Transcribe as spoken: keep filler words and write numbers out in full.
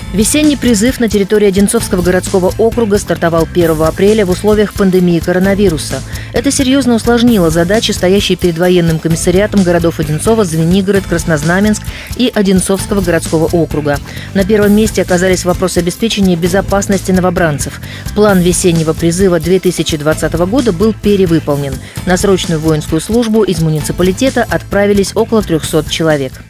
Весенний призыв на территории Одинцовского городского округа стартовал первого апреля в условиях пандемии коронавируса. Это серьезно усложнило задачи, стоящие перед военным комиссариатом городов Одинцова, Звенигород, Краснознаменск и Одинцовского городского округа. На первом месте оказались вопросы обеспечения безопасности новобранцев. План весеннего призыва две тысячи двадцатого года был перевыполнен. На срочную воинскую службу из муниципалитета отправились около трехсот человек.